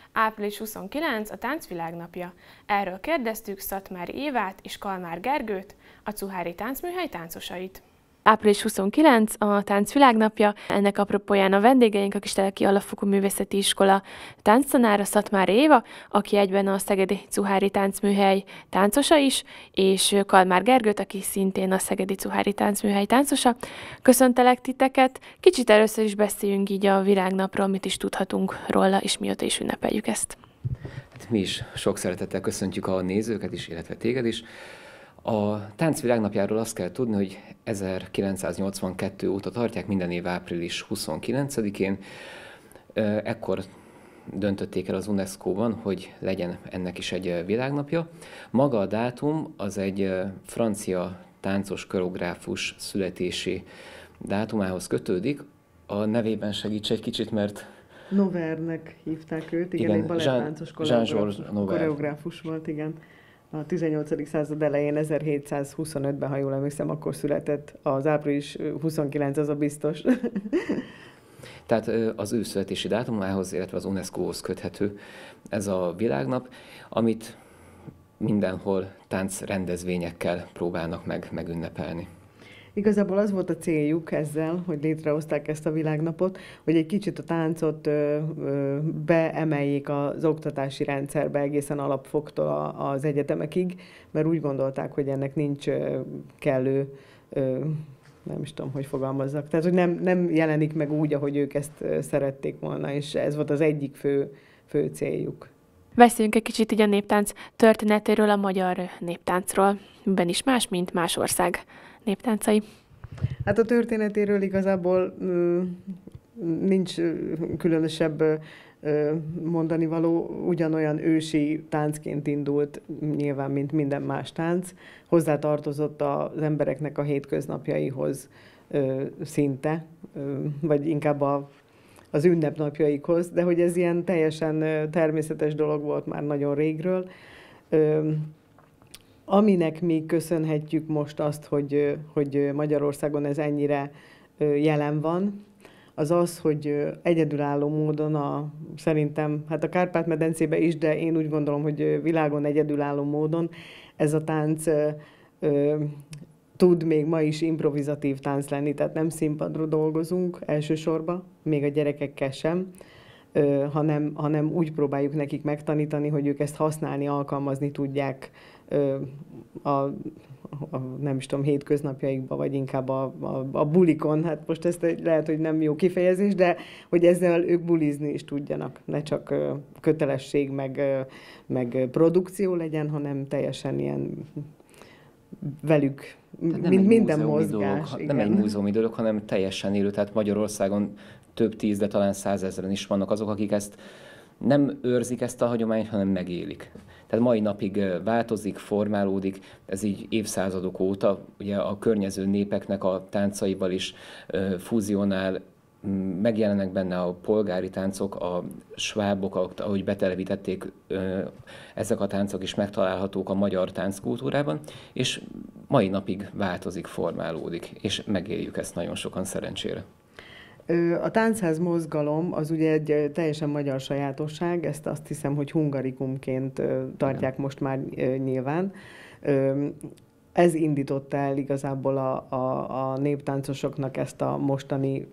Április 29 a táncvilágnapja. Erről kérdeztük Szatmári Évát és Kalmár Gergőt, a Cuhári Táncműhely táncosait. Április 29 a táncvilágnapja. Ennek apropóján a vendégeink a Kisteleki Alapfokú Művészeti Iskola tánctanára, Szatmári Éva, aki egyben a Szegedi Cuhári Táncműhely táncosa is, és Kalmár Gergőt, aki szintén a Szegedi Cuhári Táncműhely táncosa. Köszöntelek titeket. Kicsit először is beszéljünk így a világnapról, mit is tudhatunk róla, és mióta is ünnepeljük ezt. Hát mi is sok szeretettel köszöntjük a nézőket is, illetve téged is. A tánc világnapjáról azt kell tudni, hogy 1982 óta tartják minden év április 29-én. Ekkor döntötték el az UNESCO-ban, hogy legyen ennek is egy világnapja. Maga a dátum az egy francia táncos koreográfus születési dátumához kötődik. A nevében segíts egy kicsit, mert... Novernek hívták őt, igen, egy balettáncos koreográfus volt, igen. A 18. század elején, 1725-ben, ha jól emlékszem, akkor született. Az április 29, az a biztos. Tehát az ő születési dátumához, illetve az UNESCO-hoz köthető ez a világnap, amit mindenhol táncrendezvényekkel próbálnak megünnepelni. Igazából az volt a céljuk ezzel, hogy létrehozták ezt a világnapot, hogy egy kicsit a táncot beemeljék az oktatási rendszerbe egészen alapfoktól az egyetemekig, mert úgy gondolták, hogy ennek nincs kellő, nem is tudom, hogy fogalmazzak. Tehát, hogy nem jelenik meg úgy, ahogy ők ezt szerették volna, és ez volt az egyik fő céljuk. Beszéljünk egy kicsit így a néptánc történetéről, a magyar néptáncról. Miben is más, mint más ország néptáncai? Hát a történetéről igazából nincs különösebb mondani való, ugyanolyan ősi táncként indult nyilván, mint minden más tánc. Hozzátartozott az embereknek a hétköznapjaihoz szinte, vagy inkább az ünnepnapjaikhoz, de hogy ez ilyen teljesen természetes dolog volt már nagyon régről. Aminek mi köszönhetjük most azt, hogy Magyarországon ez ennyire jelen van, az az, hogy egyedülálló módon, szerintem, hát a Kárpát-medencében is, de én úgy gondolom, hogy világon egyedülálló módon ez a tánc tud még ma is improvizatív tánc lenni, tehát nem színpadról dolgozunk elsősorban, még a gyerekekkel sem, hanem úgy próbáljuk nekik megtanítani, hogy ők ezt használni, alkalmazni tudják nem is tudom, hétköznapjaikban, vagy inkább a bulikon. Hát most ezt lehet, hogy nem jó kifejezés, de hogy ezzel ők bulizni is tudjanak. Ne csak kötelesség, meg produkció legyen, igen, teljesen ilyen velük, mint minden mozgás. Dolog, nem egy múzeumi dolog, hanem teljesen élő. Tehát Magyarországon több 10, de talán 100 000 is vannak azok, akik ezt nem őrzik ezt a hagyományt, hanem megélik. Tehát mai napig változik, formálódik, ez így évszázadok óta, ugye a környező népeknek a táncaival is fúzionál, megjelennek benne a polgári táncok, a svábok, ahogy betelevítették, ezek a táncok is megtalálhatók a magyar tánckultúrában, és mai napig változik, formálódik, és megéljük ezt nagyon sokan szerencsére. A táncház mozgalom az ugye egy teljesen magyar sajátosság, ezt azt hiszem, hogy hungarikumként tartják most már nyilván. Ez indította el igazából a néptáncosoknak ezt a mostani,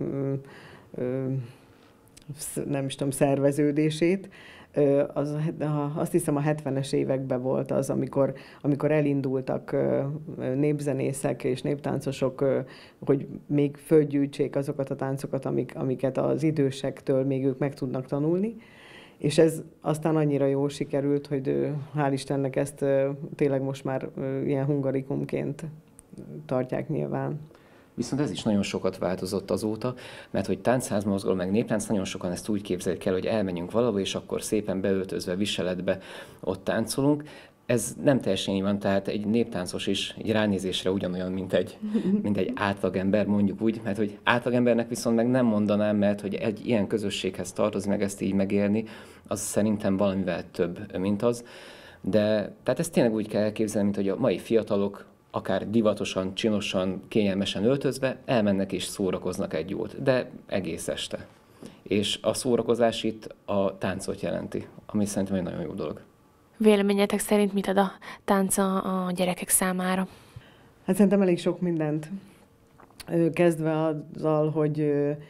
nem is tudom, szerveződését. Azt hiszem a 70-es években volt az, amikor elindultak népzenészek és néptáncosok, hogy még fölgyűjtsék azokat a táncokat, amiket az idősektől még ők meg tudnak tanulni. És ez aztán annyira jól sikerült, hogy hál' Istennek ezt tényleg most már ilyen hungarikumként tartják nyilván. Viszont ez is nagyon sokat változott azóta, mert hogy táncházmozgalom, meg néptánc, nagyon sokan ezt úgy képzelik el, hogy elmenjünk valahol, és akkor szépen beöltözve, viseletbe ott táncolunk. Ez nem teljesen így van, tehát egy néptáncos is egy ránézésre ugyanolyan, mint egy átlagember, mondjuk úgy, mert hogy átlagembernek viszont meg nem mondanám, mert hogy egy ilyen közösséghez tartozni, meg ezt így megélni, az szerintem valamivel több, mint az. De tehát ezt tényleg úgy kell elképzelni, mint hogy a mai fiatalok akár divatosan, csinosan, kényelmesen öltözve elmennek és szórakoznak egy jót, de egész este. és a szórakozás itt a táncot jelenti, ami szerintem egy nagyon jó dolog. Véleményetek szerint mit ad a tánc a gyerekek számára? Hát szerintem elég sok mindent. Kezdve azzal, hogy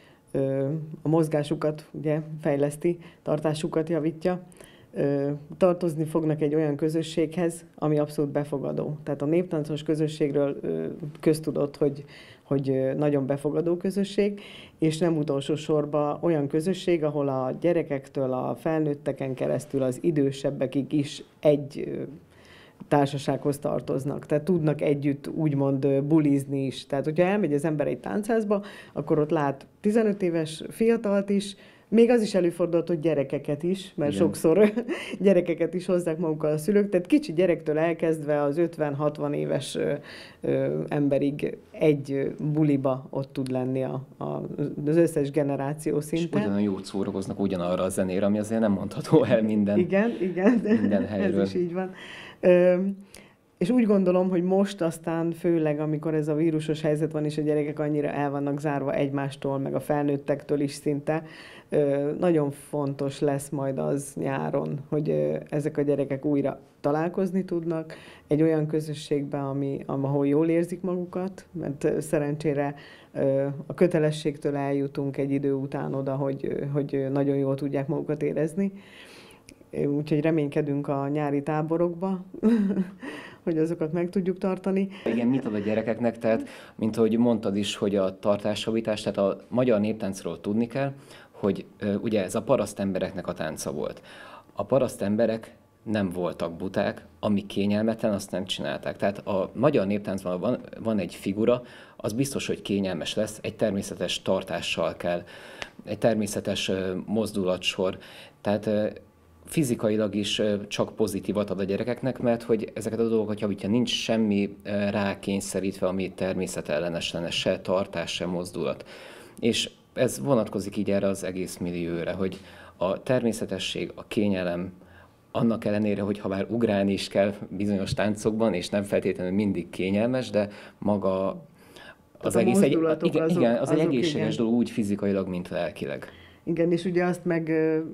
a mozgásukat ugye fejleszti, tartásukat javítja. Tartozni fognak egy olyan közösséghez, ami abszolút befogadó. Tehát a néptáncos közösségről köztudott, hogy nagyon befogadó közösség, és nem utolsó sorban olyan közösség, ahol a gyerekektől a felnőtteken keresztül az idősebbekig is egy társasághoz tartoznak. Tehát tudnak együtt úgymond bulizni is. Tehát, hogyha elmegy az ember egy táncházba, akkor ott lát 15 éves fiatalt is, még az is előfordult, hogy gyerekeket is, mert igen, sokszor gyerekeket is hozzák magukkal a szülők, tehát kicsi gyerektől elkezdve az 50-60 éves emberig egy buliba ott tud lenni az összes generáció szinten. És ugyanolyan jót szórakoznak ugyanarra a zenére, ami azért nem mondható el minden helyről. Ez is így van. És úgy gondolom, hogy most aztán főleg, amikor ez a vírusos helyzet van, és a gyerekek annyira el vannak zárva egymástól, meg a felnőttektől is szinte, nagyon fontos lesz majd az nyáron, hogy ezek a gyerekek újra találkozni tudnak egy olyan közösségben, ahol jól érzik magukat, mert szerencsére a kötelességtől eljutunk egy idő után oda, hogy nagyon jól tudják magukat érezni. Úgyhogy reménykedünk a nyári táborokba, hogy azokat meg tudjuk tartani. Igen, mit ad a gyerekeknek? Tehát, mint ahogy mondtad is, hogy a tartásjavítás, tehát a magyar néptáncról tudni kell, hogy ugye ez a paraszt embereknek a tánca volt. A paraszt emberek nem voltak buták, ami kényelmetlen, azt nem csinálták. Tehát a magyar néptáncban van egy figura, az biztos, hogy kényelmes lesz, egy természetes tartással kell, egy természetes mozdulatsor. Tehát fizikailag is csak pozitívat ad a gyerekeknek, mert hogy ezeket a dolgokat javítja, nincs semmi rákényszerítve, ami természetellenes lenne, se tartás, se mozdulat. És ez vonatkozik így erre az egész millióra, hogy a természetesség, a kényelem, annak ellenére, hogy ha bár ugrálni is kell bizonyos táncokban, és nem feltétlenül mindig kényelmes, de maga az egész egy egészséges dolog úgy fizikailag, mint lelkileg. Igen, és ugye azt meg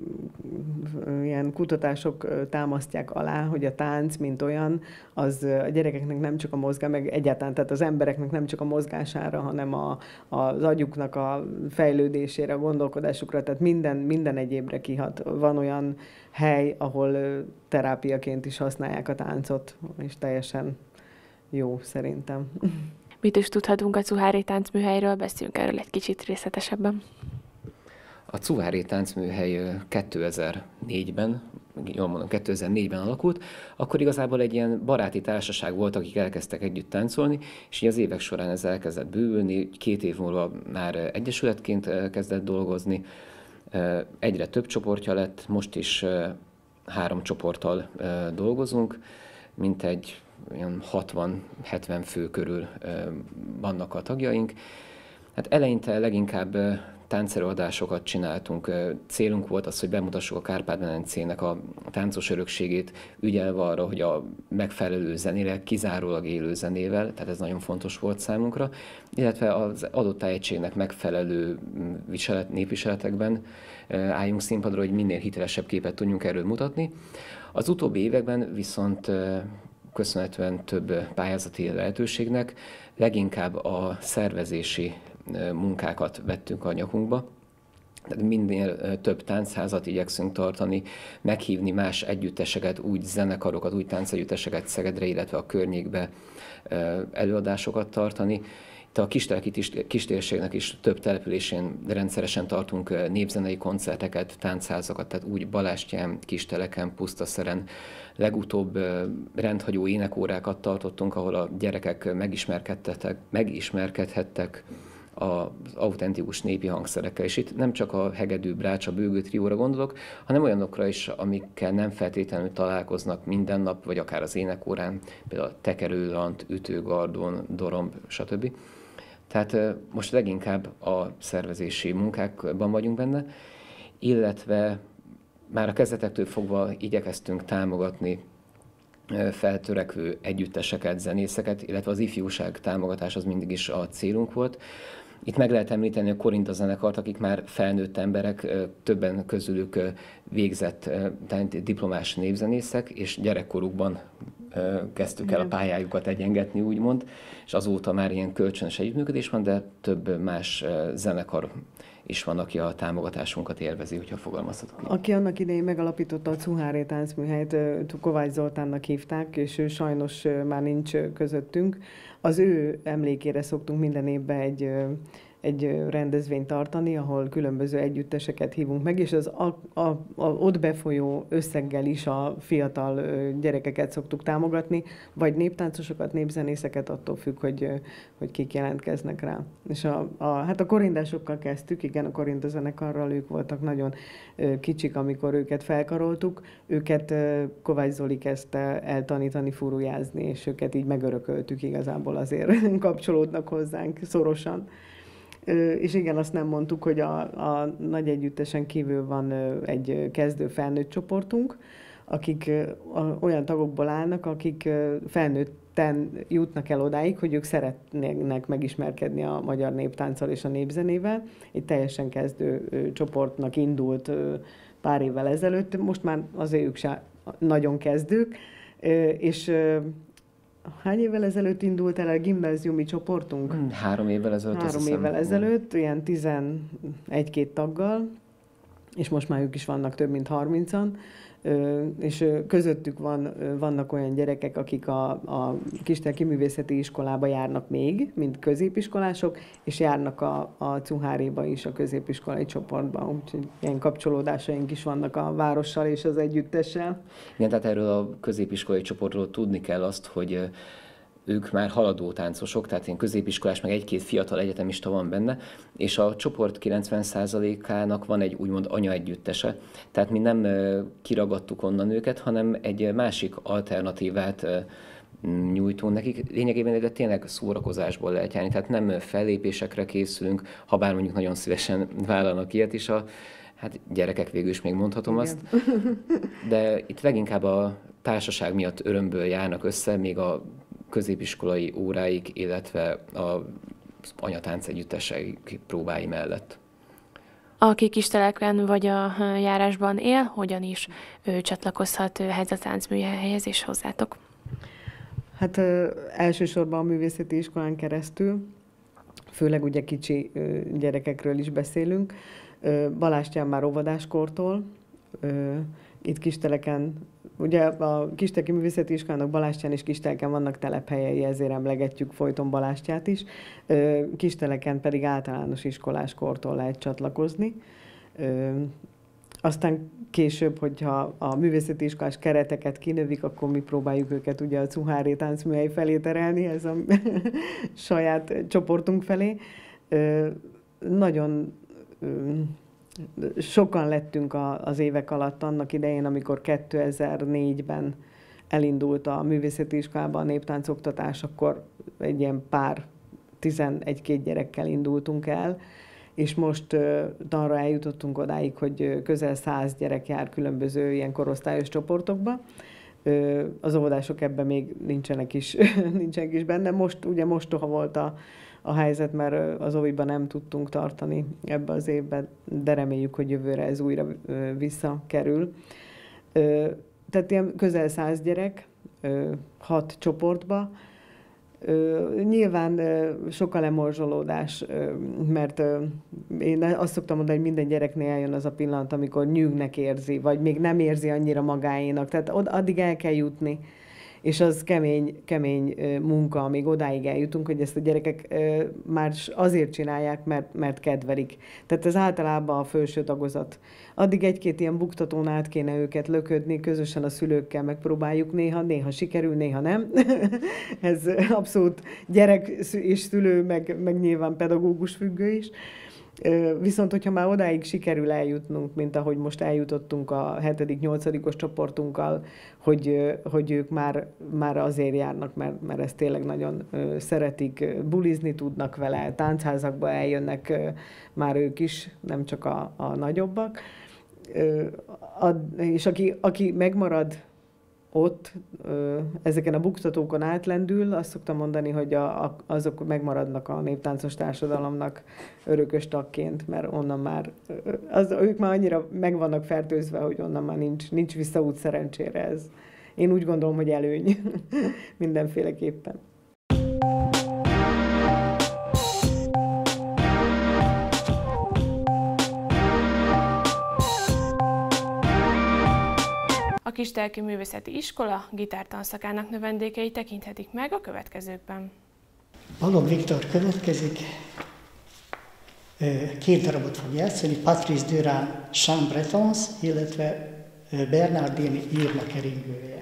ilyen kutatások támasztják alá, hogy a tánc, mint olyan, az a gyerekeknek nem csak a mozgás, meg egyáltalán, tehát az embereknek nem csak a mozgására, hanem az agyuknak a fejlődésére, a gondolkodásukra, tehát minden egyébre kihat. Van olyan hely, ahol terápiaként is használják a táncot, és teljesen jó szerintem. Mit is tudhatunk a Cuhári Táncműhelyről? Beszéljünk erről egy kicsit részletesebben. A Cuhári Táncműhely 2004-ben, jól mondom, 2004-ben alakult, akkor igazából egy ilyen baráti társaság volt, akik elkezdtek együtt táncolni, és így az évek során ez elkezdett bővülni, 2 év múlva már egyesületként kezdett dolgozni, egyre több csoportja lett, most is 3 csoporttal dolgozunk, mintegy olyan 60-70 fő körül vannak a tagjaink. Hát eleinte leginkább táncelőadásokat csináltunk. Célunk volt az, hogy bemutassuk a Kárpát-medencének a táncos örökségét, ügyelve arra, hogy a megfelelő zenére, kizárólag élő zenével, tehát ez nagyon fontos volt számunkra, illetve az adott tájegységnek megfelelő népviseletekben álljunk színpadra, hogy minél hitelesebb képet tudjunk erről mutatni. Az utóbbi években viszont köszönhetően több pályázati lehetőségnek leginkább a szervezési munkákat vettünk a nyakunkba. Tehát minél több táncházat igyekszünk tartani, meghívni más együtteseket, úgy zenekarokat, úgy táncegyütteseket Szegedre, illetve a környékbe előadásokat tartani. Itt a kistérségnek is több településén rendszeresen tartunk népzenei koncerteket, táncházakat, tehát úgy Balástyán, Kisteleken, Pusztaszeren. Legutóbb rendhagyó énekórákat tartottunk, ahol a gyerekek megismerkedhettek az autentikus népi hangszerekkel. És itt nem csak a hegedű, brácsa, bőgő trióra gondolok, hanem olyanokra is, amikkel nem feltétlenül találkoznak minden nap, vagy akár az énekórán, például tekerőlant, ütőgardon, doromb, stb. Tehát most leginkább a szervezési munkákban vagyunk benne, illetve már a kezdetektől fogva igyekeztünk támogatni feltörekvő együtteseket, zenészeket, illetve az ifjúság támogatás az mindig is a célunk volt. Itt meg lehet említeni a Korinta zenekart, akik már felnőtt emberek, többen közülük végzett diplomás népzenészek, és gyerekkorukban kezdtük el a pályájukat egyengetni, úgymond, és azóta már ilyen kölcsönös együttműködés van, de több más zenekar is van, aki a támogatásunkat élvezi, hogyha fogalmazhatok. Aki annak idején megalapította a Czuhári Táncműhelyt, Kovács Zoltánnak hívták, és ő sajnos már nincs közöttünk. Az ő emlékére szoktunk minden évben egy rendezvényt tartani, ahol különböző együtteseket hívunk meg, és az ott befolyó összeggel is a fiatal gyerekeket szoktuk támogatni, vagy néptáncosokat, népzenészeket, attól függ, hogy kik jelentkeznek rá. És hát a korindásokkal kezdtük, igen, a Korinta zenekarral, ők voltak nagyon kicsik, amikor őket felkaroltuk, őket Kovács Zoli kezdte eltanítani furujázni, és őket így megörököltük igazából, azért kapcsolódnak hozzánk szorosan. És igen, azt nem mondtuk, hogy a nagy együttesen kívül van egy kezdő felnőtt csoportunk, akik olyan tagokból állnak, akik felnőtten jutnak el odáig, hogy ők szeretnének megismerkedni a magyar néptánccal és a népzenével. Egy teljesen kezdő csoportnak indult pár évvel ezelőtt, most már azért ők sem nagyon kezdők, és hány évvel ezelőtt indult el a gimnáziumi csoportunk? 3 évvel ezelőtt. 3 évvel ezelőtt, ilyen 11-2 taggal, és most már ők is vannak több mint 30-an, és közöttük vannak olyan gyerekek, akik a Kistelki Művészeti Iskolába járnak még, mint középiskolások, és járnak a Czuháréba is, a középiskolai csoportban, úgyhogy ilyen kapcsolódásaink is vannak a várossal és az együttessel. Igen, tehát erről a középiskolai csoportról tudni kell azt, hogy ők már haladó táncosok, tehát ilyen középiskolás, meg 1-2 fiatal egyetemista van benne, és a csoport 90%-ának van egy úgymond anyaegyüttese, tehát mi nem kiragadtuk onnan őket, hanem egy másik alternatívát nyújtunk nekik. Lényegében de tényleg szórakozásból lehet járni, tehát nem fellépésekre készülünk, ha bár mondjuk nagyon szívesen vállalnak ilyet is hát gyerekek, végül is még mondhatom Igen. azt, de itt leginkább a társaság miatt örömből járnak össze, még a középiskolai óráik, illetve az anyatánc együttesek próbái mellett. Aki Kisteleken vagy a járásban él, hogyan is csatlakozhat ehhez a táncműhelyhez és hozzátok? Hát elsősorban a művészeti iskolán keresztül, főleg ugye kicsi gyerekekről is beszélünk. Balástyán már óvodáskortól, itt Kisteleken, ugye a Kistelki Művészeti Iskolának Balástyán és Kisteleken vannak telephelyei, ezért emlegetjük folyton Balástyát is. Kisteleken pedig általános iskoláskortól lehet csatlakozni. Aztán később, hogyha a művészeti iskolás kereteket kinövik, akkor mi próbáljuk őket ugye a Czuhári Táncműhely felé terelni, ez a saját csoportunk felé. Nagyon sokan lettünk az évek alatt, annak idején, amikor 2004-ben elindult a művészeti iskolában a néptáncoktatás, akkor egy ilyen 11-2 gyerekkel indultunk el, és most arra eljutottunk odáig, hogy közel 100 gyerek jár különböző ilyen korosztályos csoportokba. Az óvodások ebben még nincsenek is benne. Ugye mostoha volt a helyzet, mert az óviban nem tudtunk tartani ebbe az évben, de reméljük, hogy jövőre ez újra visszakerül. Tehát ilyen közel 100 gyerek, 6 csoportba. Nyilván sok a lemorzsolódás, mert én azt szoktam mondani, hogy minden gyereknél eljön az a pillanat, amikor nyűgnek érzi, vagy még nem érzi annyira magáénak. Tehát addig el kell jutni. És az kemény munka, amíg odáig eljutunk, hogy ezt a gyerekek már azért csinálják, mert kedvelik. Tehát ez általában a felső tagozat. Addig 1-2 ilyen buktatón át kéne őket löködni, közösen a szülőkkel megpróbáljuk néha sikerül, néha nem. Ez abszolút gyerek és szülő, meg nyilván pedagógus függő is. Viszont, hogyha már odáig sikerül eljutnunk, mint ahogy most eljutottunk a 7.-8. csoportunkkal, hogy ők már azért járnak, mert ezt tényleg nagyon szeretik, bulizni tudnak vele, táncházakba eljönnek már ők is, nem csak a nagyobbak. És aki megmarad ott ezeken a buktatókon átlendül, azt szoktam mondani, hogy azok megmaradnak a néptáncos társadalomnak örökös tagként, mert onnan már, ők már annyira meg vannak fertőzve, hogy onnan már nincs visszaút szerencsére ez. Én úgy gondolom, hogy előny mindenféleképpen. A Kistelki Művészeti Iskola gitártanszakának növendékei tekinthetik meg a következőkben. Balogh Viktor következik, 2 darabot fog játszani, Patrice Durand Chant Bretons, illetve Bernardini Irma keringője.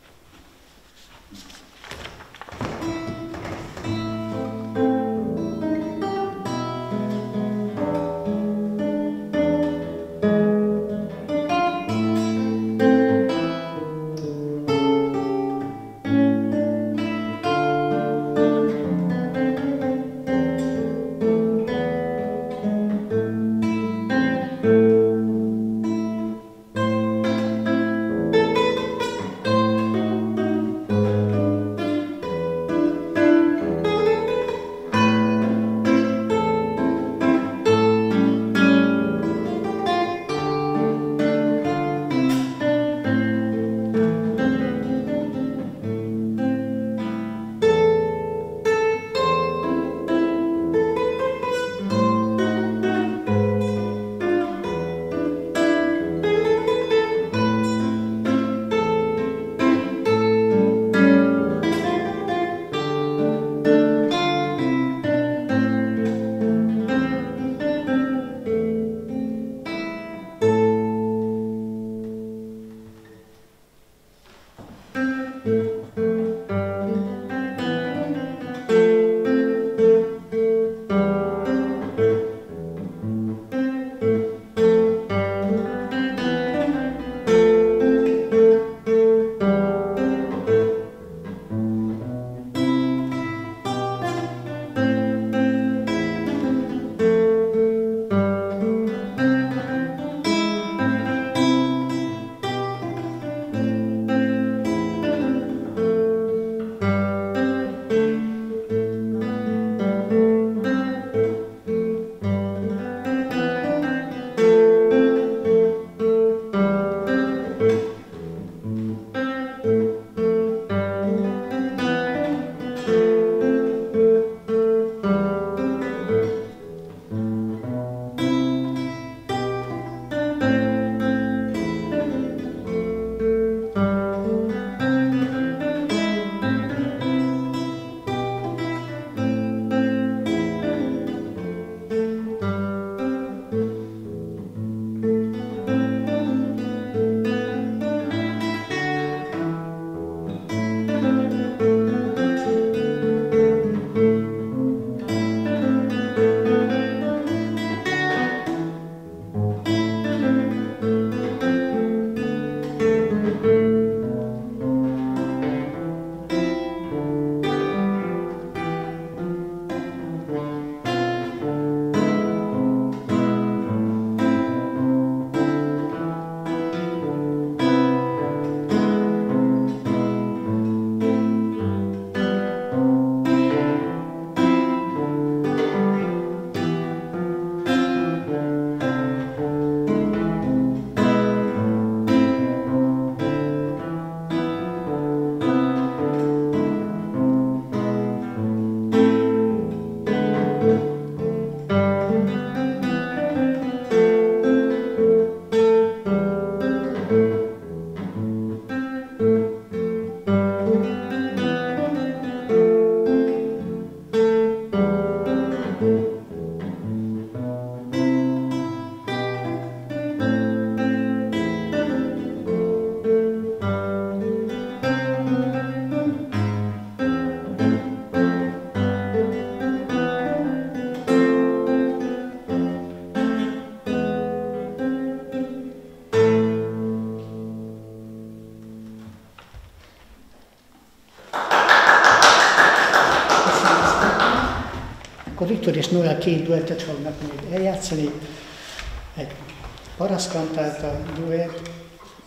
Akkor Viktor és Noel 2 duettet fognak még eljátszani, egy paraszkantálta duett,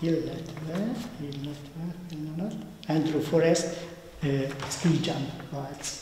illetve pillanat, Andrew Forrest Ski Jump Waltz.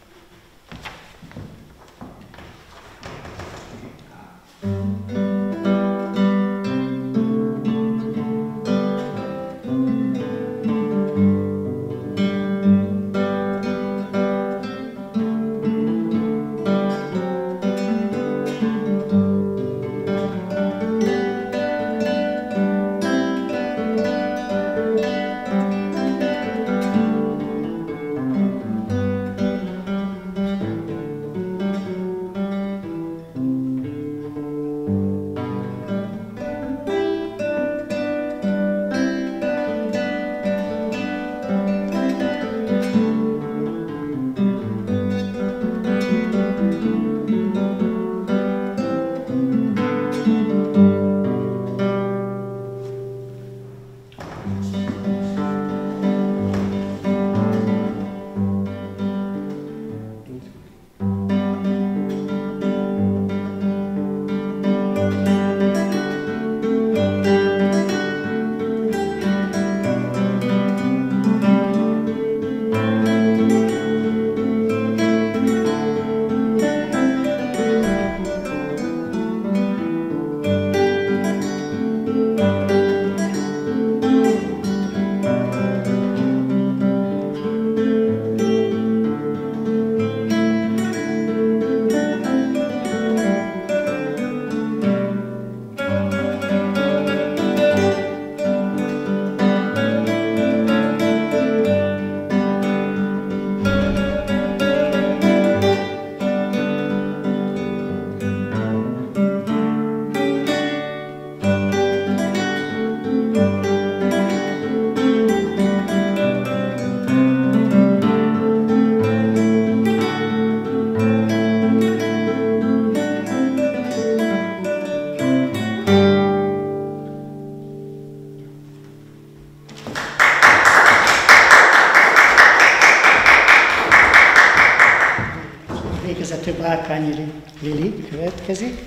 Végezetül Bárkányi Lili következik.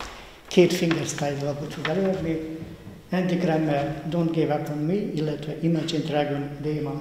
2 fingerstyle lapot fog előadni. Andy Grammer, Don't Give Up On Me, illetve Imagine Dragon, Demons.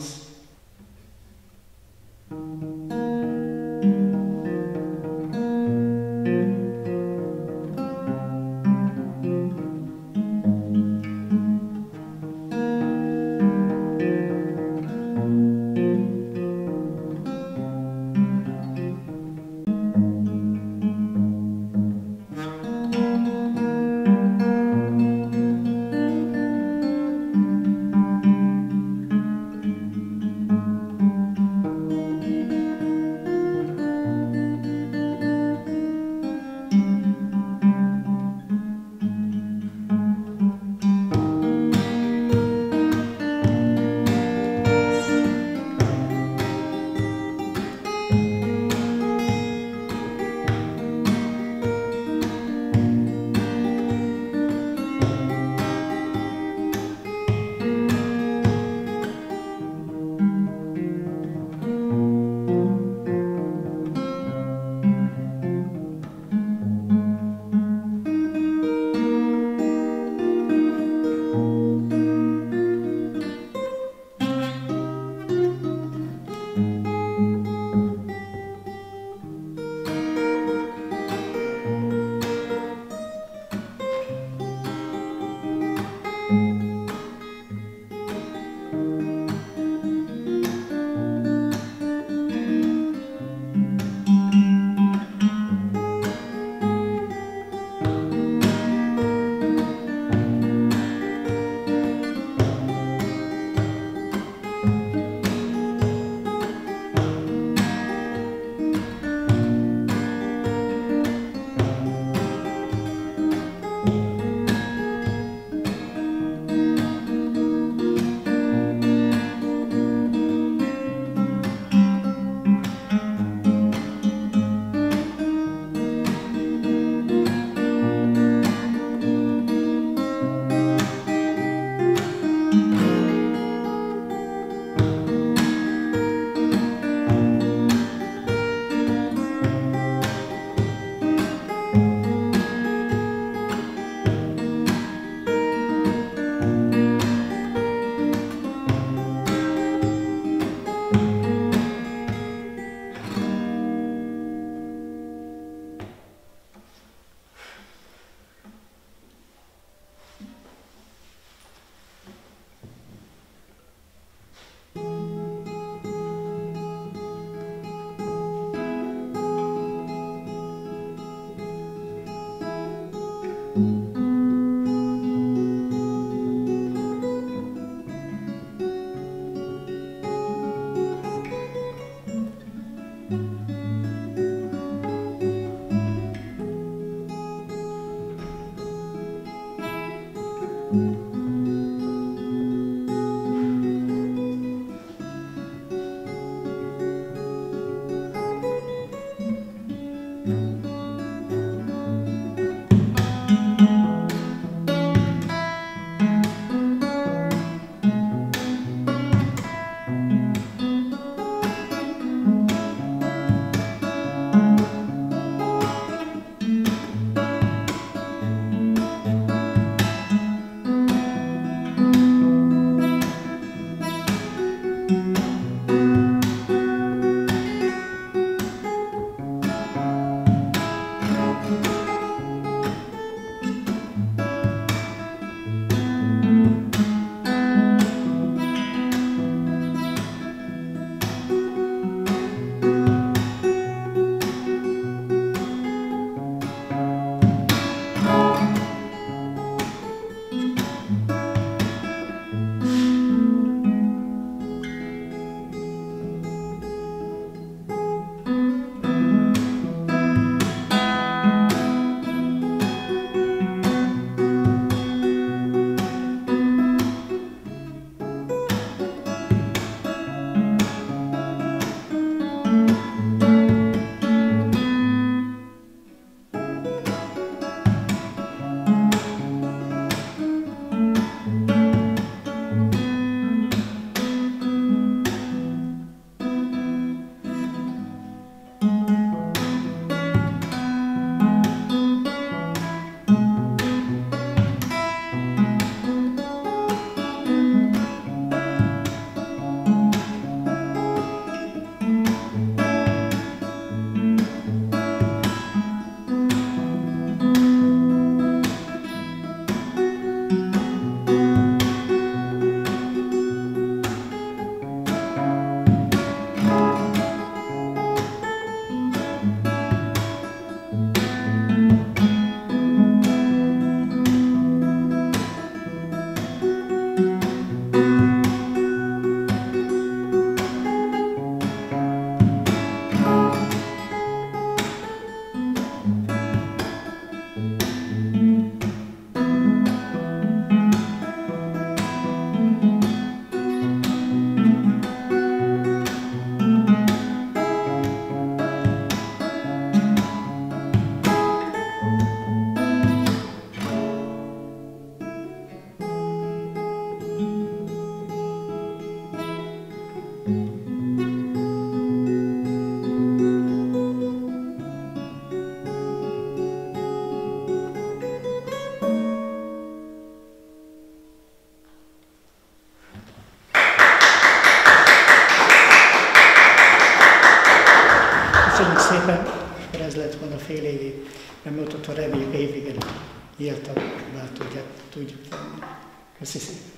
Köszönjük szépen, akkor ez lett volna fél évig, bemutató reméljük évig írtak, bár tudjuk tenni. Köszi szépen.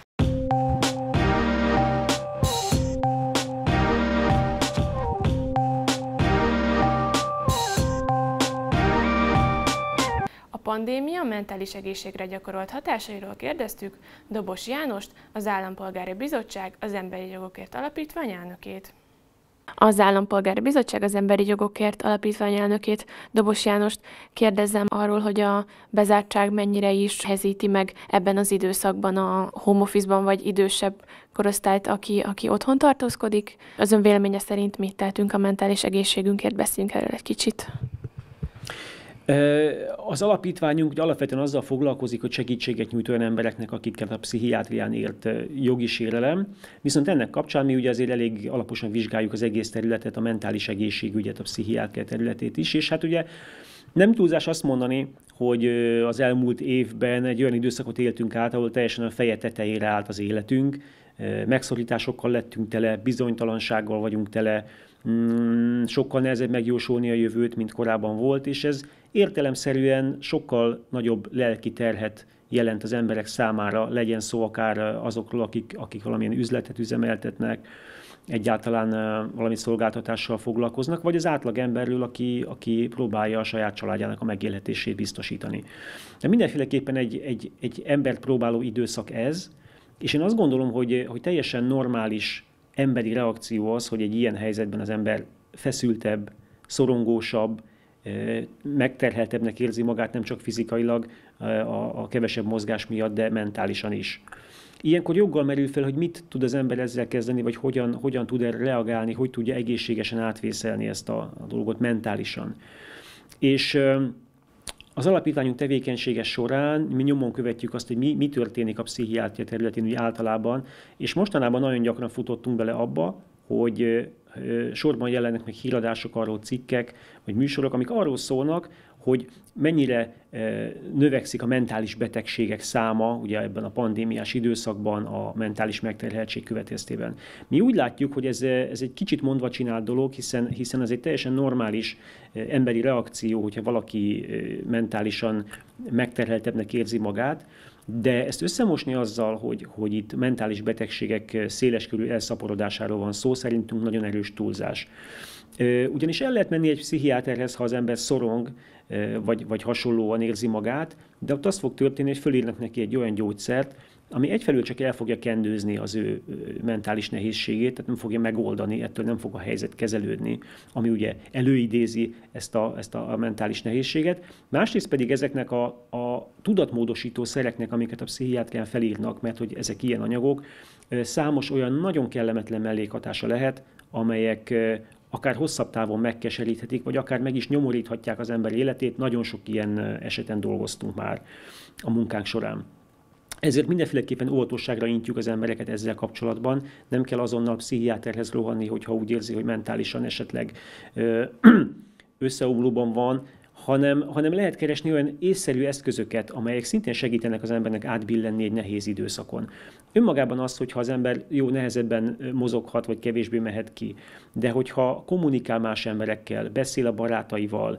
A pandémia mentális egészségre gyakorolt hatásairól kérdeztük Dobos Jánost, az Állampolgári Bizottság az Emberi Jogokért Alapítvány elnökét. Az Állampolgári Bizottság az Emberi Jogokért Alapítvány elnökét, Dobos Jánost kérdezzem arról, hogy a bezártság mennyire is hezíti meg ebben az időszakban a home office-ban vagy idősebb korosztályt, aki otthon tartózkodik. Az ön véleménye szerint mit tehetünk a mentális egészségünkért? Beszéljünk erről egy kicsit. Az alapítványunk ugye alapvetően azzal foglalkozik, hogy segítséget nyújt olyan embereknek, akiket a pszichiátrián ért jogi sérelem. Viszont ennek kapcsán mi ugye azért elég alaposan vizsgáljuk az egész területet, a mentális egészségügyet, a pszichiátria területét is. És hát ugye nem túlzás azt mondani, hogy az elmúlt évben egy olyan időszakot éltünk át, ahol teljesen a feje tetejére állt az életünk. Megszorításokkal lettünk tele, bizonytalansággal vagyunk tele, sokkal nehezebb megjósolni a jövőt, mint korábban volt, és ez értelemszerűen sokkal nagyobb lelki terhet jelent az emberek számára, legyen szó akár azokról, akik valamilyen üzletet üzemeltetnek, egyáltalán valami szolgáltatással foglalkoznak, vagy az átlagemberről, aki próbálja a saját családjának a megélhetését biztosítani. De mindenféleképpen egy embert próbáló időszak ez, és én azt gondolom, hogy teljesen normális emberi reakció az, hogy egy ilyen helyzetben az ember feszültebb, szorongósabb, megterheltebbnek érzi magát nem csak fizikailag a kevesebb mozgás miatt, de mentálisan is. Ilyenkor joggal merül fel, hogy mit tud az ember ezzel kezdeni, vagy hogyan tud erre reagálni, hogy tudja egészségesen átvészelni ezt a dolgot mentálisan. És az alapítványunk tevékenysége során mi nyomon követjük azt, hogy mi történik a pszichiátria területén úgy általában, és mostanában nagyon gyakran futottunk bele abba, hogy sorban jelennek meg híradások, arról cikkek, vagy műsorok, amik arról szólnak, hogy mennyire növekszik a mentális betegségek száma ugye ebben a pandémiás időszakban a mentális megterheltség következtében. Mi úgy látjuk, hogy ez egy kicsit mondva csinált dolog, hiszen ez egy teljesen normális emberi reakció, hogyha valaki mentálisan megterheltebbnek érzi magát, de ezt összemosni azzal, hogy itt mentális betegségek széleskörű elszaporodásáról van szó, szerintünk nagyon erős túlzás. Ugyanis el lehet menni egy pszichiáterhez, ha az ember szorong, vagy hasonlóan érzi magát, de ott az fog történni, hogy fölírnak neki egy olyan gyógyszert, ami egyfelől csak el fogja kendőzni az ő mentális nehézségét, tehát nem fogja megoldani, ettől nem fog a helyzet kezelődni, ami ugye előidézi ezt a mentális nehézséget. Másrészt pedig ezeknek a tudatmódosító szereknek, amiket a pszichiátrián felírnak, mert hogy ezek ilyen anyagok, számos olyan nagyon kellemetlen mellékhatása lehet, amelyek akár hosszabb távon megkeseríthetik, vagy akár meg is nyomoríthatják az ember életét. Nagyon sok ilyen eseten dolgoztunk már a munkánk során. Ezért mindenféleképpen óvatosságra intjük az embereket ezzel kapcsolatban. Nem kell azonnal pszichiáterhez rohanni, hogyha úgy érzi, hogy mentálisan esetleg összeomlóban van, hanem lehet keresni olyan észszerű eszközöket, amelyek szintén segítenek az embernek átbillenni egy nehéz időszakon. Önmagában az, hogyha az ember nehezebben mozoghat, vagy kevésbé mehet ki, de hogyha kommunikál más emberekkel, beszél a barátaival,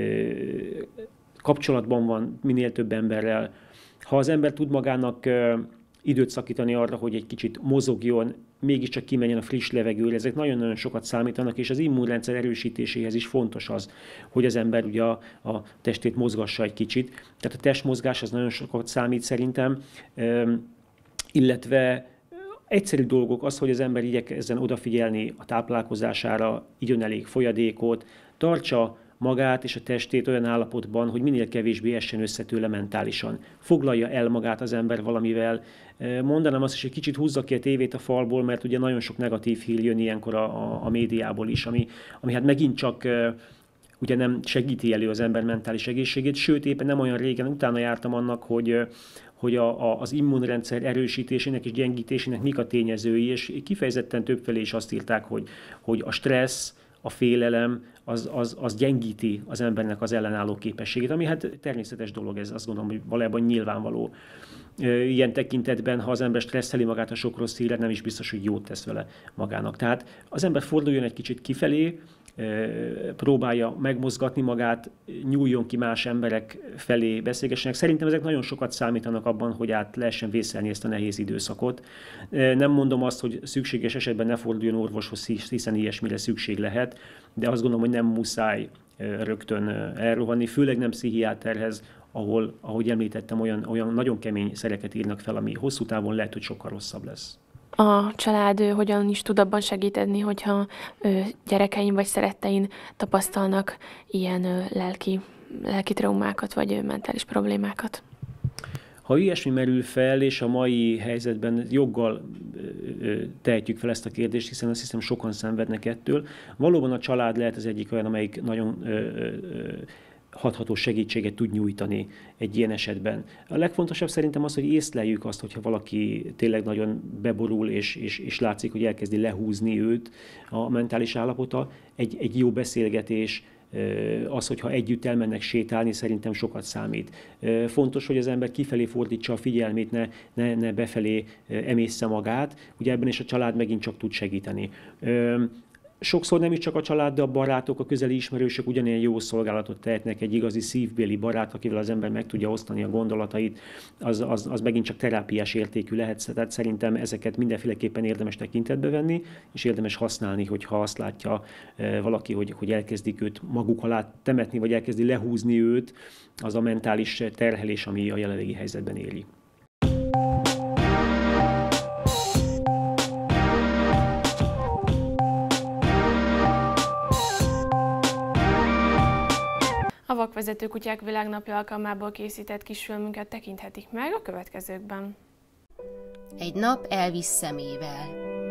kapcsolatban van minél több emberrel, ha az ember tud magának időt szakítani arra, hogy egy kicsit mozogjon, mégiscsak kimenjen a friss levegőre, ezek nagyon-nagyon sokat számítanak, és az immunrendszer erősítéséhez is fontos az, hogy az ember ugye a testét mozgassa egy kicsit. Tehát a testmozgás az nagyon sokat számít szerintem, illetve egyszerű dolgok az, hogy az ember igyekezzen odafigyelni a táplálkozására, igyon elég folyadékot, tartsa magát és a testét olyan állapotban, hogy minél kevésbé essen össze tőle mentálisan. Foglalja el magát az ember valamivel. Mondanám azt is, hogy kicsit húzza ki a tévét a falból, mert ugye nagyon sok negatív hír jön ilyenkor a médiából is, ami hát megint csak ugye nem segíti elő az ember mentális egészségét, sőt éppen nem olyan régen utána jártam annak, hogy az immunrendszer erősítésének és gyengítésének mik a tényezői, és kifejezetten többfelé is azt írták, hogy a stressz, a félelem, az gyengíti az embernek az ellenálló képességét, ami hát természetes dolog, ez azt gondolom, hogy valójában nyilvánvaló. Ilyen tekintetben, ha az ember stresszeli magát a sok rossz hírre, nem is biztos, hogy jót tesz vele magának. Tehát az ember forduljon egy kicsit kifelé, próbálja megmozgatni magát, nyúljon ki más emberek felé, beszélgessenek. Szerintem ezek nagyon sokat számítanak abban, hogy át lehessen vészelni ezt a nehéz időszakot. Nem mondom azt, hogy szükséges esetben ne forduljon orvoshoz, hiszen ilyesmire szükség lehet, de azt gondolom, hogy nem muszáj rögtön elrohanni, főleg nem pszichiáterhez, ahol, ahogy említettem, olyan nagyon kemény szereket írnak fel, ami hosszú távon lehet, hogy sokkal rosszabb lesz. A család hogyan is tud abban segíteni, hogyha gyerekein vagy szerettein tapasztalnak ilyen lelki traumákat vagy mentális problémákat? Ha ilyesmi merül fel, és a mai helyzetben joggal tehetjük fel ezt a kérdést, hiszen azt hiszem sokan szenvednek ettől, valóban a család lehet az egyik olyan, amelyik nagyon hatható segítséget tud nyújtani egy ilyen esetben. A legfontosabb szerintem az, hogy észleljük azt, hogyha valaki tényleg nagyon beborul, és látszik, hogy elkezdi lehúzni őt a mentális állapota. Egy jó beszélgetés, az, hogyha együtt elmennek sétálni, szerintem sokat számít. Fontos, hogy az ember kifelé fordítsa a figyelmét, ne befelé emészze magát. Ugye ebben is a család megint csak tud segíteni. Sokszor nem is csak a család, de a barátok, a közeli ismerősök ugyanilyen jó szolgálatot tehetnek. Egy igazi szívbéli barát, akivel az ember meg tudja osztani a gondolatait, az megint csak terápiás értékű lehet. Tehát szerintem ezeket mindenféleképpen érdemes tekintetbe venni, és érdemes használni, hogyha azt látja valaki, hogy elkezdik őt maguk alá temetni, vagy elkezdi lehúzni őt, az a mentális terhelés, ami a jelenlegi helyzetben éli. A Vakvezető Kutyák Világnapja alkalmából készített kisfilmünket tekinthetik meg a következőkben. Egy nap Elvis szemével.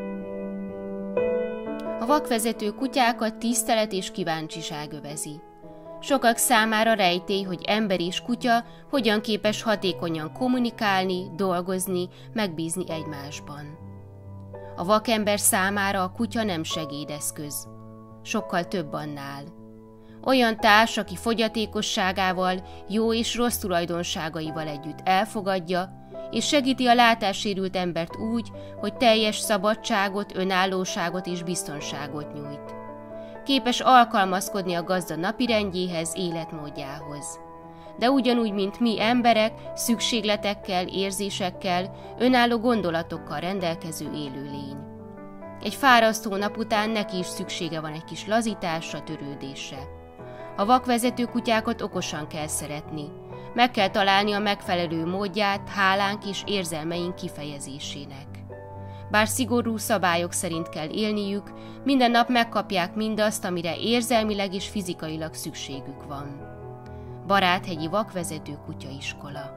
A vakvezető kutyákat tisztelet és kíváncsiság övezi. Sokak számára rejtély, hogy ember és kutya hogyan képes hatékonyan kommunikálni, dolgozni, megbízni egymásban. A vakember számára a kutya nem segédeszköz. Sokkal több annál. Olyan társ, aki fogyatékosságával, jó és rossz tulajdonságaival együtt elfogadja, és segíti a látássérült embert úgy, hogy teljes szabadságot, önállóságot és biztonságot nyújt. Képes alkalmazkodni a gazda napirendjéhez, életmódjához. De ugyanúgy, mint mi emberek, szükségletekkel, érzésekkel, önálló gondolatokkal rendelkező élőlény. Egy fárasztó nap után neki is szüksége van egy kis lazításra, törődésre. A vakvezető kutyákat okosan kell szeretni. Meg kell találni a megfelelő módját hálánk és érzelmeink kifejezésének. Bár szigorú szabályok szerint kell élniük, minden nap megkapják mindazt, amire érzelmileg és fizikailag szükségük van. Baráthegyi Vakvezető Kutyaiskola.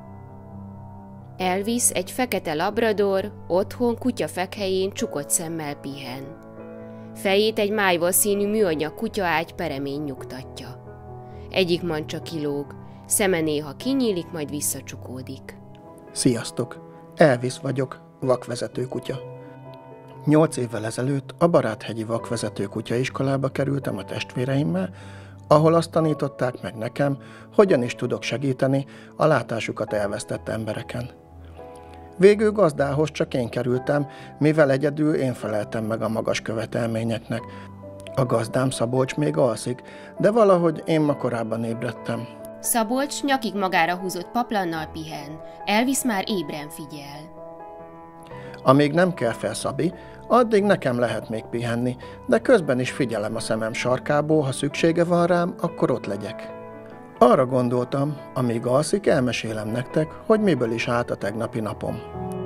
Elvis, egy fekete labrador, otthon kutyafekhelyén csukott szemmel pihen. Fejét egy májva színű műanyag kutyaágy peremény nyugtatja. Egyik mancsa kilóg, szeme néha kinyílik, majd visszacsukódik. Sziasztok! Elvis vagyok, vakvezető kutya. 8 évvel ezelőtt a Baráthegyi Vakvezető Kutyaiskolába kerültem a testvéreimmel, ahol azt tanították meg nekem, hogyan is tudok segíteni a látásukat elvesztett embereken. Végül gazdához csak én kerültem, mivel egyedül én feleltem meg a magas követelményeknek. A gazdám Szabolcs még alszik, de valahogy én ma korábban ébredtem. Szabolcs nyakig magára húzott paplannal pihen, Elvis már ébren figyel. Amíg nem kell fel Szabi, addig nekem lehet még pihenni, de közben is figyelem a szemem sarkából, ha szüksége van rám, akkor ott legyek. Arra gondoltam, amíg alszik, elmesélem nektek, hogy miből is állt a tegnapi napom.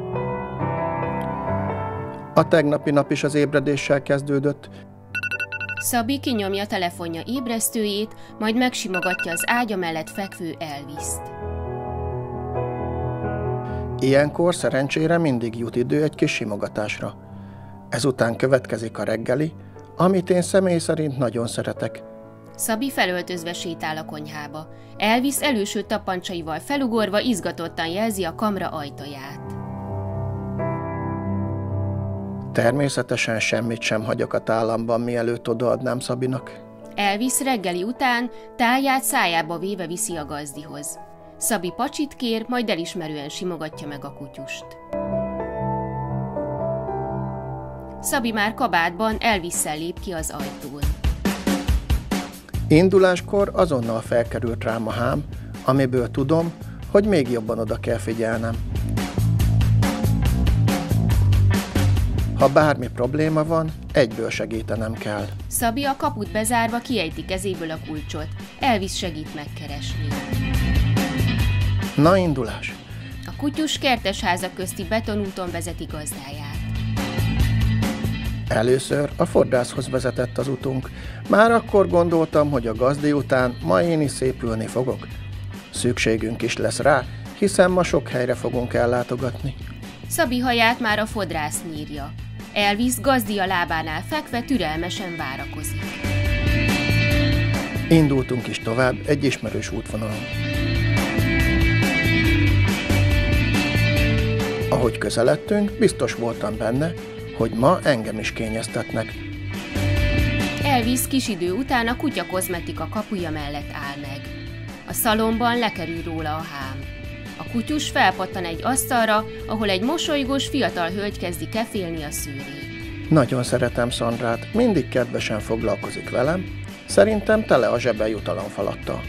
A tegnapi nap is az ébredéssel kezdődött. Szabi kinyomja telefonja ébresztőjét, majd megsimogatja az ágya mellett fekvő Elvist. Ilyenkor szerencsére mindig jut idő egy kis simogatásra. Ezután következik a reggeli, amit én személy szerint nagyon szeretek. Szabi felöltözve sétál a konyhába. Elvis előső tapancsaival felugorva izgatottan jelzi a kamra ajtaját. Természetesen semmit sem hagyok a tálamban, mielőtt odaadnám Szabinak. Elvis reggeli után táját szájába véve viszi a gazdihoz. Szabi pacsit kér, majd elismerően simogatja meg a kutyust. Szabi már kabátban Elvisszel lép ki az ajtón. Induláskor azonnal felkerült rám a hám, amiből tudom, hogy még jobban oda kell figyelnem. Ha bármi probléma van, egyből segítenem kell. Szabi a kaput bezárva kiejti kezéből a kulcsot. Elvis segít megkeresni. Na, indulás! A kutyus kertesháza közti betonúton vezeti gazdáját. Először a fodrászhoz vezetett az utunk. Már akkor gondoltam, hogy a gazdi után ma én is szépülni fogok. Szükségünk is lesz rá, hiszen ma sok helyre fogunk ellátogatni. Szabi haját már a fodrász nyírja. Elvis gazdia lábánál fekve türelmesen várakozik. Indultunk is tovább egy ismerős útvonalon. Ahogy közeledtünk, biztos voltam benne, hogy ma engem is kényeztetnek. Elvis kis idő után a kutya kozmetika kapuja mellett áll meg. A szalomban lekerül róla a hám. A kutyus felpattan egy asztalra, ahol egy mosolygós fiatal hölgy kezdi kefélni a szőrét. Nagyon szeretem Szandrát, mindig kedvesen foglalkozik velem, szerintem tele a zsebe jutalomfalattal.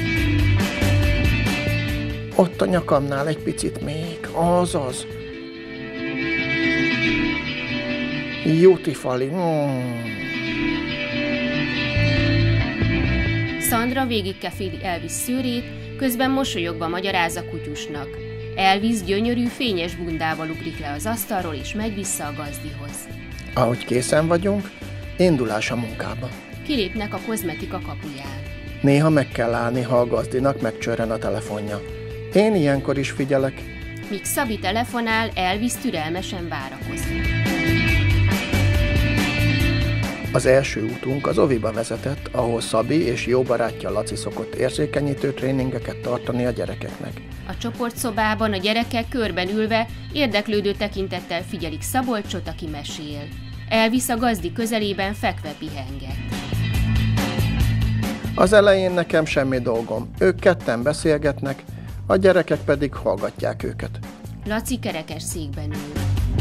Ott a nyakamnál egy picit még, azaz. Jutifali. Szandra végigkeféli Elvis szőrét, közben mosolyogva magyaráz a kutyusnak. Elvis gyönyörű, fényes bundával ugrik le az asztalról, és megy vissza a gazdihoz. Ahogy készen vagyunk, indulás a munkába. Kilépnek a kozmetika kapuján. Néha meg kell állni, ha a gazdinak megcsörren a telefonja. Én ilyenkor is figyelek. Míg Szabi telefonál, Elvis türelmesen várakozik. Az első útunk az oviba vezetett, ahol Szabi és jó barátja Laci szokott érzékenyítő tréningeket tartani a gyerekeknek. A csoportszobában a gyerekek körben ülve érdeklődő tekintettel figyelik Szabolcsot, aki mesél. Elvis a gazdi közelében fekve pihenget. Az elején nekem semmi dolgom. Ők ketten beszélgetnek, a gyerekek pedig hallgatják őket. Laci kerekes székben ül.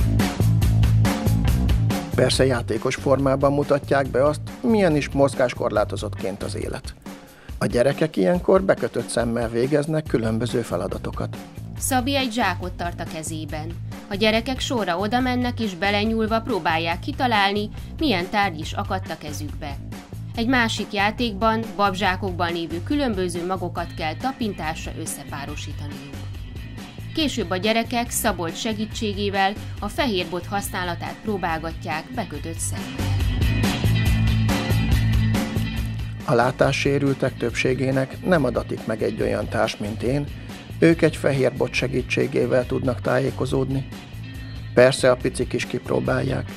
Persze játékos formában mutatják be azt, milyen is mozgáskorlátozottként az élet. A gyerekek ilyenkor bekötött szemmel végeznek különböző feladatokat. Szabi egy zsákot tart a kezében. A gyerekek sorra oda mennek és belenyúlva próbálják kitalálni, milyen tárgy is akadt a kezükbe. Egy másik játékban, babzsákokban lévő különböző magokat kell tapintásra összepárosítaniuk. Később a gyerekek Szabolcs segítségével a fehérbot használatát próbálgatják bekötött szemmel. A látássérültek többségének nem adatik meg egy olyan társ, mint én, ők egy fehérbot segítségével tudnak tájékozódni. Persze a picik is kipróbálják.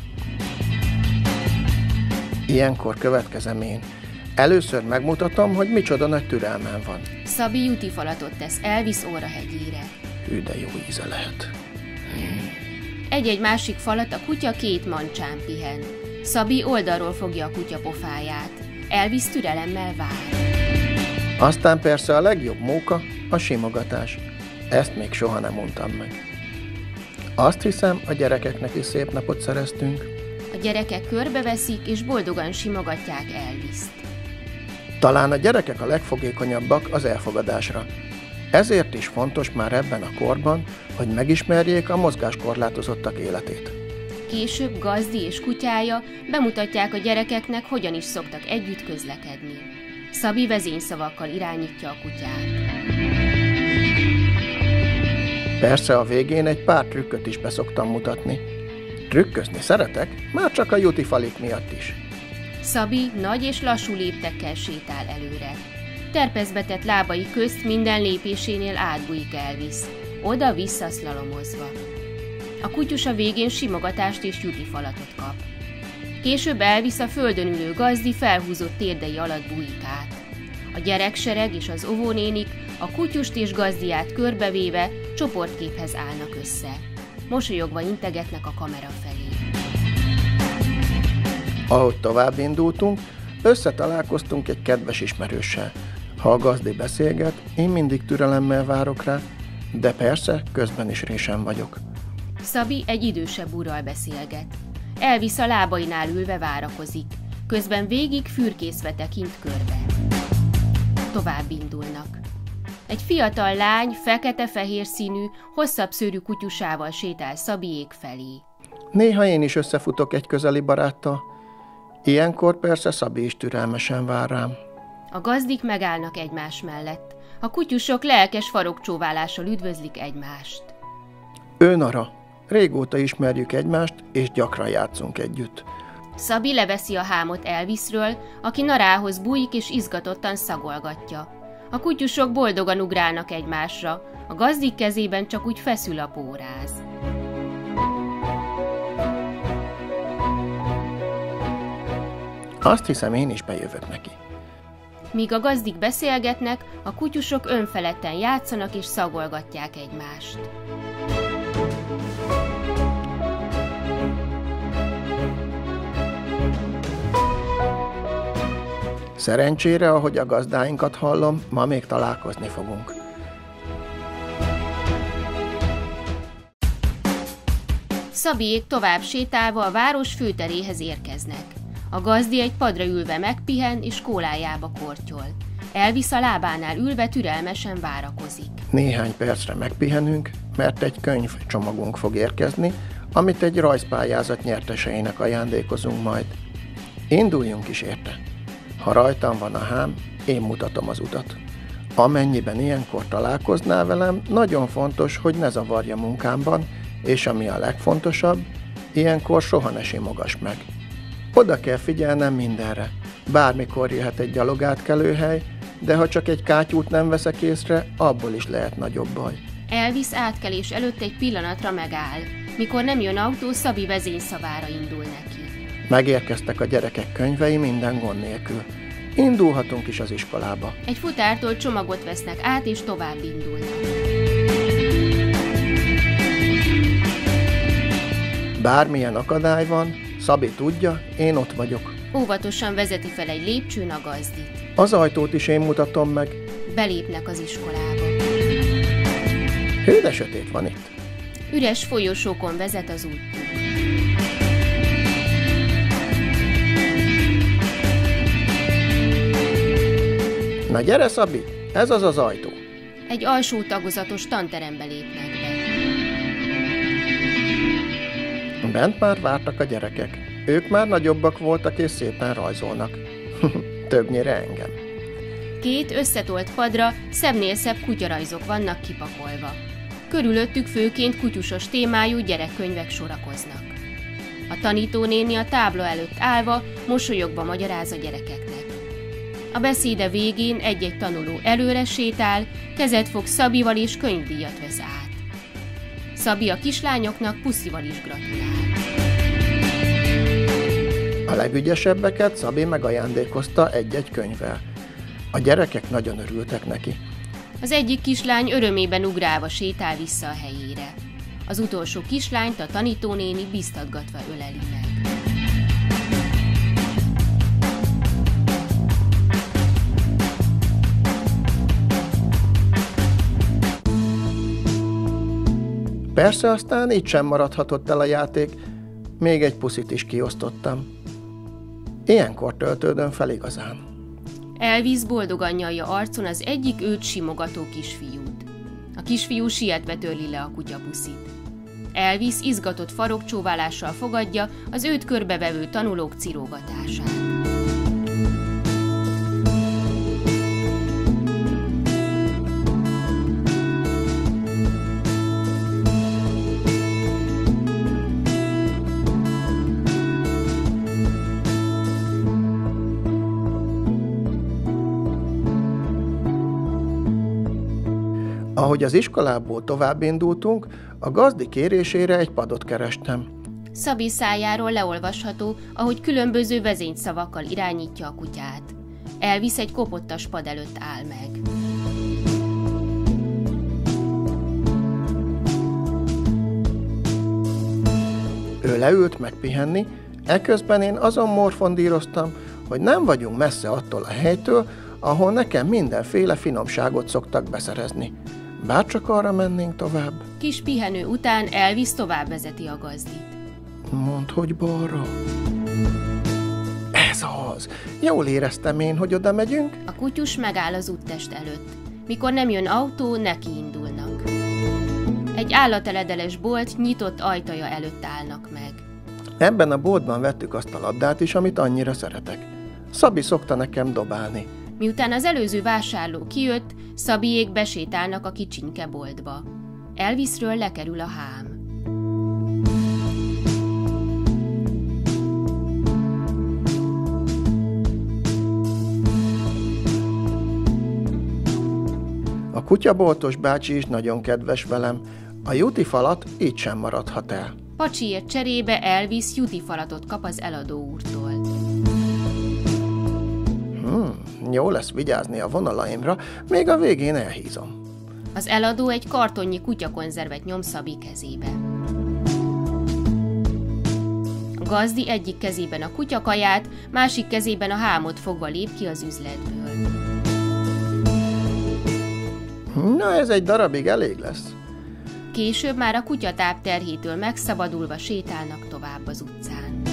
Ilyenkor következem én. Először megmutatom, hogy micsoda nagy türelmem van. Szabi jutifalatot tesz Elvis órahegyére. Hű, de jó íze lehet. Egy-egy másik falat a kutya két mancsán pihen. Szabi oldalról fogja a kutya pofáját. Elvis türelemmel vár. Aztán persze a legjobb móka a simogatás. Ezt még soha nem mondtam meg. Azt hiszem, a gyerekeknek is szép napot szereztünk. A gyerekek körbeveszik és boldogan simogatják Elvist. Talán a gyerekek a legfogékonyabbak az elfogadásra. Ezért is fontos már ebben a korban, hogy megismerjék a mozgáskorlátozottak életét. Később gazdi és kutyája bemutatják a gyerekeknek, hogyan is szoktak együtt közlekedni. Szabi vezényszavakkal irányítja a kutyát. Persze a végén egy pár trükköt is beszoktam mutatni. Trükközni szeretek, már csak a jutifalik miatt is. Szabi nagy és lassú léptekkel sétál előre. Terpezbetett lábai közt minden lépésénél átbújik Elvis, oda-vissza szlalomozva. A kutyus a végén simogatást és jutifalatot kap. Később Elvis a földön ülő gazdi felhúzott térdei alatt bújik át. A gyereksereg és az óvónénik a kutyust és gazdiát körbevéve csoportképhez állnak össze. Mosolyogva integetnek a kamera felé. Ahogy tovább indultunk, összetalálkoztunk egy kedves ismerőssel. Ha a gazdi beszélget, én mindig türelemmel várok rá, de persze közben is résen vagyok. Szabi egy idősebb úrral beszélget. Elvis a lábainál ülve várakozik, közben végig fürkészve tekint körbe. Tovább indulnak. Egy fiatal lány fekete-fehér színű, hosszabb szőrű kutyusával sétál Szabiék felé. Néha én is összefutok egy közeli baráttal. Ilyenkor persze Szabi is türelmesen vár rám. A gazdik megállnak egymás mellett. A kutyusok lelkes farokcsóválással üdvözlik egymást. Ő Nara. Régóta ismerjük egymást, és gyakran játszunk együtt. Szabi leveszi a hámot Elvisről, aki Narához bújik és izgatottan szagolgatja. A kutyusok boldogan ugrálnak egymásra, a gazdik kezében csak úgy feszül a póráz. Azt hiszem, én is bejövök neki. Míg a gazdik beszélgetnek, a kutyusok önfeledten játszanak és szagolgatják egymást. Szerencsére, ahogy a gazdáinkat hallom, ma még találkozni fogunk. Szabiék tovább sétálva a város főteréhez érkeznek. A gazdi egy padra ülve megpihen és kólájába kortyol. Elvis a lábánál ülve türelmesen várakozik. Néhány percre megpihenünk, mert egy könyvcsomagunk fog érkezni, amit egy rajzpályázat nyerteseinek ajándékozunk majd. Induljunk is érte. Ha rajtam van a hám, én mutatom az utat. Amennyiben ilyenkor találkoznál velem, nagyon fontos, hogy ne zavarja munkámban, és ami a legfontosabb, ilyenkor soha ne simogass meg. Oda kell figyelnem mindenre. Bármikor jöhet egy gyalogátkelőhely, de ha csak egy kátyút nem veszek észre, abból is lehet nagyobb baj. Elvis átkelés előtt egy pillanatra megáll. Mikor nem jön autó, Szabi vezényszavára indul neki. Megérkeztek a gyerekek könyvei minden gond nélkül. Indulhatunk is az iskolába. Egy futártól csomagot vesznek át, és tovább indulnak. Bármilyen akadály van, Szabi tudja, én ott vagyok. Óvatosan vezeti fel egy lépcsőn a gazdit. Az ajtót is én mutatom meg. Belépnek az iskolába. Hű, de sötét van itt. Üres folyosókon vezet az útjuk. Na gyere, Szabi, ez az az ajtó. Egy alsó tagozatos tanterembe lépnek be. Bent már vártak a gyerekek. Ők már nagyobbak voltak és szépen rajzolnak. Többnyire engem. Két összetolt padra szebbnél szebb kutyarajzok vannak kipakolva. Körülöttük főként kutyusos témájú gyerekkönyvek sorakoznak. A tanítónéni a tábla előtt állva mosolyogva magyaráz a gyerekeknek. A beszéde végén egy-egy tanuló előre sétál, kezet fog Szabival és könyvdíjat vesz át. Szabi a kislányoknak puszival is gratulál. A legügyesebbeket Szabi megajándékozta egy-egy könyvvel. A gyerekek nagyon örültek neki. Az egyik kislány örömében ugrálva sétál vissza a helyére. Az utolsó kislányt a tanítónéni biztatgatva öleli meg. Persze aztán így sem maradhatott el a játék, még egy puszit is kiosztottam. Ilyenkor töltődöm fel igazán. Elvis boldogan nyalja arcon az egyik őt simogató kisfiút. A kisfiú sietve törli le a kutyapuszit. Elvis izgatott farokcsóválással fogadja az őt körbevevő tanulók cirógatását. Ahogy az iskolából tovább indultunk, a gazdi kérésére egy padot kerestem. Szabi szájáról leolvasható, ahogy különböző vezényszavakkal irányítja a kutyát. Elvis egy kopottas pad előtt áll meg. Ő leült megpihenni, eközben én azon morfondíroztam, hogy nem vagyunk messze attól a helytől, ahol nekem mindenféle finomságot szoktak beszerezni. Bárcsak arra mennénk tovább. Kis pihenő után Elvis tovább vezeti a gazdit. Mondd, hogy balra. Ez az. Jól éreztem én, hogy oda megyünk. A kutyus megáll az úttest előtt. Mikor nem jön autó, neki indulnak. Egy állateledeles bolt nyitott ajtaja előtt állnak meg. Ebben a boltban vettük azt a labdát is, amit annyira szeretek. Szabi szokta nekem dobálni. Miután az előző vásárló kijött, Szabiék besétálnak a kicsinke boltba. Elvisről lekerül a hám. A kutyaboltos bácsi is nagyon kedves velem. A juti falat így sem maradhat el. Pacsiért cserébe Elvis juti falatot kap az eladó úrtól. Jó lesz vigyázni a vonalaimra, még a végén elhízom. Az eladó egy kartonnyi kutyakonzervet nyom Szabi kezébe. A gazdi egyik kezében a kutyakaját, másik kezében a hámot fogva lép ki az üzletből. Na, ez egy darabig elég lesz. Később már a kutyatáp terhétől megszabadulva sétálnak tovább az utcán.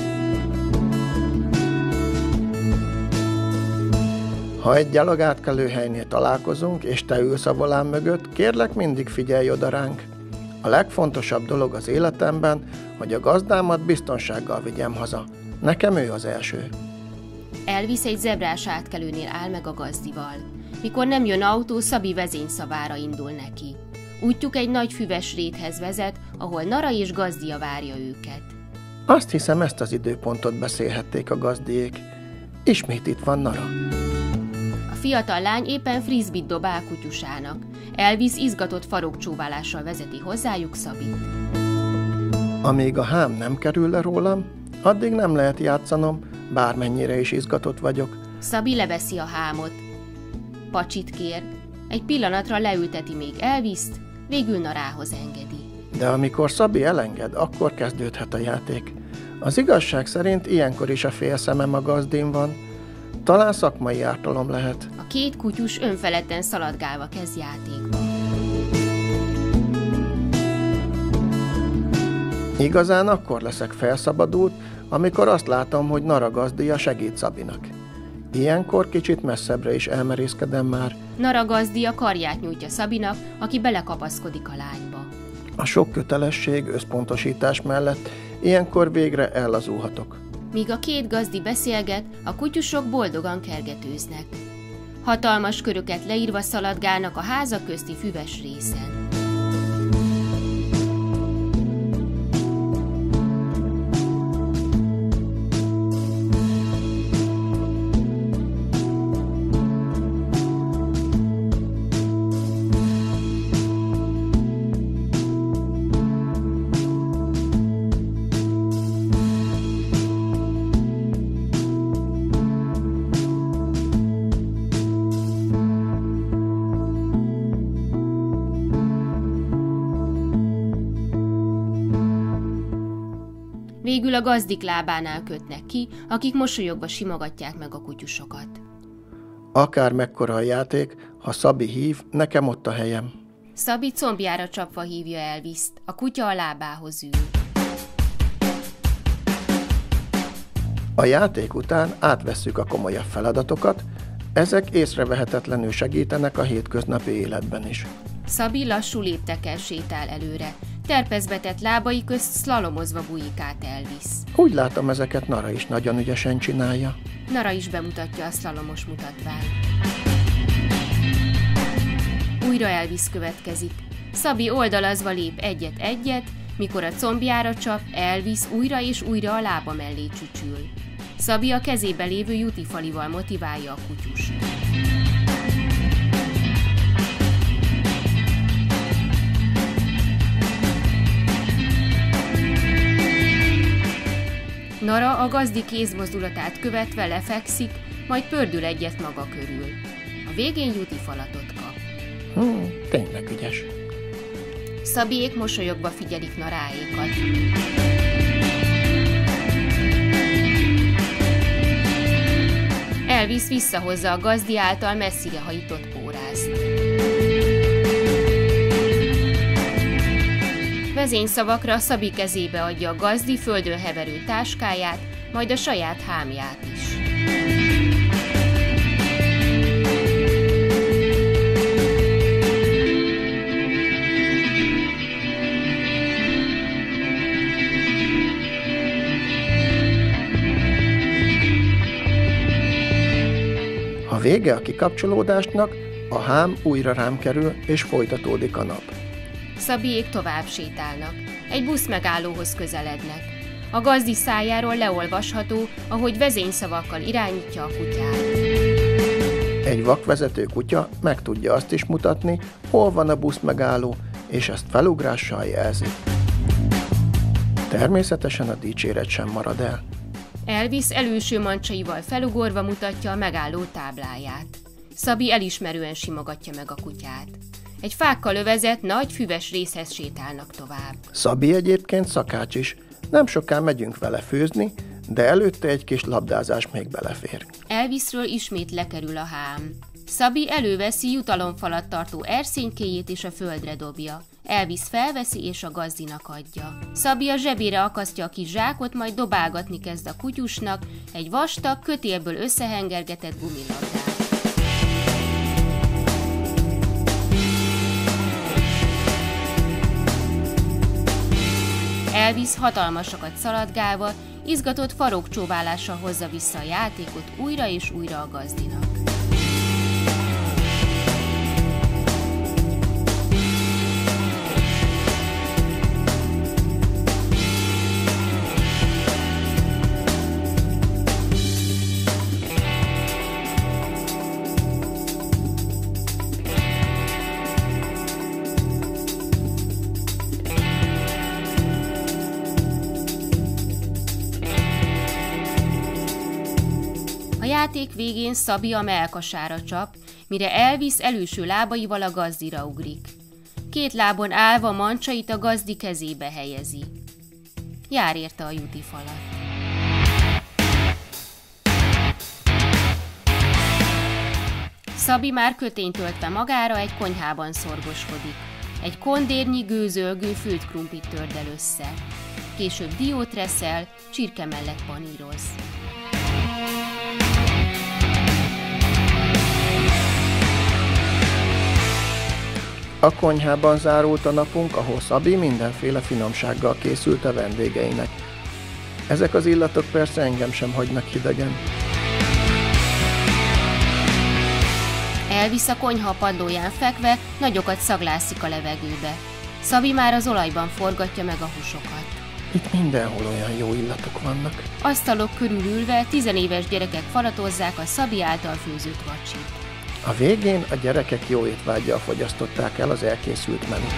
Ha egy gyalogátkelőhelynél találkozunk, és te ülsz a volán mögött, kérlek, mindig figyelj oda ránk. A legfontosabb dolog az életemben, hogy a gazdámat biztonsággal vigyem haza. Nekem ő az első. Elvis egy zebrás átkelőnél áll meg a gazdival. Mikor nem jön autó, Szabi vezényszavára indul neki. Útjuk egy nagy füves réthez vezet, ahol Nara és gazdia várja őket. Azt hiszem, ezt az időpontot beszélhették a gazdiék. Ismét itt van Nara. A fiatal lány éppen frisbee-t dobál kutyusának. Elvis izgatott farokcsóválással vezeti hozzájuk Szabit. Amíg a hám nem kerül le rólam, addig nem lehet játszanom, bármennyire is izgatott vagyok. Szabi leveszi a hámot. Pacsit kér. Egy pillanatra leülteti még Elvist, végül Narához engedi. De amikor Szabi elenged, akkor kezdődhet a játék. Az igazság szerint ilyenkor is a fél szemem a gazdin van. Talán szakmai ártalom lehet. A két kutyus önfeledten szaladgálva kezd játékba. Igazán akkor leszek felszabadult, amikor azt látom, hogy Nara gazdia segít Szabinak. Ilyenkor kicsit messzebbre is elmerészkedem már. Nara gazdia karját nyújtja Szabinak, aki belekapaszkodik a lányba. A sok kötelesség, összpontosítás mellett ilyenkor végre ellazulhatok. Míg a két gazdi beszélget, a kutyusok boldogan kergetőznek. Hatalmas köröket leírva szaladgálnak a házak közti füves részen. Végül a gazdik lábánál kötnek ki, akik mosolyogva simogatják meg a kutyusokat. Akár mekkora a játék, ha Szabi hív, nekem ott a helyem. Szabi combjára csapva hívja Elvist, a kutya a lábához ül. A játék után átvesszük a komolyabb feladatokat, ezek észrevehetetlenül segítenek a hétköznapi életben is. Szabi lassú léptekkel sétál előre. Terpezbetett lábai közt szlalomozva bújik át Elvis. Úgy látom, ezeket Nara is nagyon ügyesen csinálja. Nara is bemutatja a szlalomos mutatványt. Újra Elvis következik. Szabi oldalazva lép egyet-egyet, mikor a combjára csap, Elvis újra és újra a lába mellé csücsül. Szabi a kezébe lévő jutifalival motiválja a kutyust. Nara a gazdi kézmozdulatát követve lefekszik, majd pördül egyet maga körül. A végén jutifalatot kap. Tényleg ügyes. Szabiék mosolyogva figyelik Naráékat. Elvis visszahozza a gazdi által messzire hajított pórázt. Vezényszavakra Szabi kezébe adja a gazdi földön heverő táskáját, majd a saját hámját is. Ha vége a kikapcsolódásnak, a hám újra rám kerül, és folytatódik a nap. Szabiék tovább sétálnak. Egy busz megállóhoz közelednek. A gazdi szájáról leolvasható, ahogy vezényszavakkal irányítja a kutyát. Egy vakvezető kutya meg tudja azt is mutatni, hol van a busz megálló, és ezt felugrással jelzi. Természetesen a dicséret sem marad el. Elvis előső mancsaival felugorva mutatja a megálló tábláját. Szabi elismerően simogatja meg a kutyát. Egy fákkal övezett, nagy füves részhez sétálnak tovább. Szabi egyébként szakács is. Nem soká megyünk vele főzni, de előtte egy kis labdázás még belefér. Elvisről ismét lekerül a hám. Szabi előveszi jutalomfalat tartó erszénykéjét és a földre dobja. Elvis felveszi és a gazdinak adja. Szabi a zsebére akasztja a kis zsákot, majd dobálgatni kezd a kutyusnak egy vastag, kötélből összehengergetett gumilabdát. Elvis hatalmasakat szaladgálva, izgatott farokcsóválással hozza vissza a játékot újra és újra a gazdinak. A játék végén Szabi a mellkasára csap, mire Elvis előső lábaival a gazdira ugrik. Két lábon állva mancsait a gazdi kezébe helyezi. Jár érte a jutifalat. Szabi már kötényt töltve magára egy konyhában szorgoskodik. Egy kondérnyi gőzölgő főtt krumplit tört el össze. Később diót reszel, csirke mellett paníroz. A konyhában zárult a napunk, ahol Szabi mindenféle finomsággal készült a vendégeinek. Ezek az illatok persze engem sem hagynak hidegen. Elvis a konyha padlóján fekve nagyokat szaglászik a levegőbe. Szabi már az olajban forgatja meg a húsokat. Itt mindenhol olyan jó illatok vannak. Asztalok körül ülve 10 éves gyerekek falatozzák a Szabi által főzött vacsit. A végén a gyerekek jó étvággyal fogyasztották el az elkészült menüt.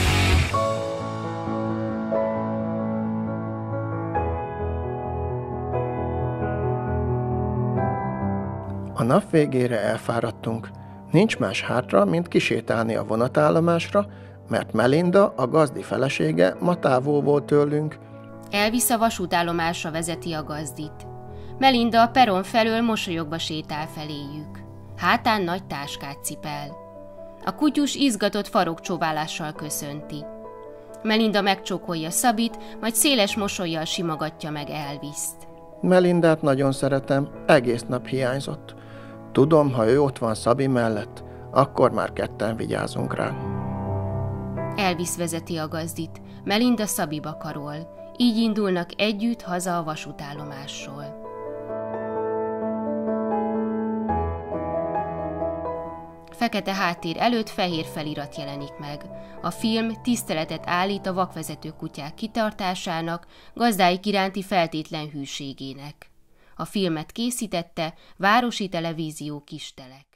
A nap végére elfáradtunk. Nincs más hátra, mint kisétálni a vonatállomásra, mert Melinda, a gazdi felesége, ma távol volt tőlünk. Elvis a vasútállomásra vezeti a gazdit. Melinda a peron felől mosolyogva sétál feléjük. Hátán nagy táskát cipel. A kutyus izgatott farokcsóválással köszönti. Melinda megcsókolja Szabit, majd széles mosollyal simogatja meg Elvist. Melindát nagyon szeretem, egész nap hiányzott. Tudom, ha ő ott van Szabi mellett, akkor már ketten vigyázunk rá. Elvis vezeti a gazdit, Melinda Szabiba karol. Így indulnak együtt haza a vasútállomásról. Fekete háttér előtt fehér felirat jelenik meg. A film tiszteletet állít a vakvezető kutyák kitartásának, gazdáik iránti feltétlen hűségének. A filmet készítette Városi Televízió Kistelek.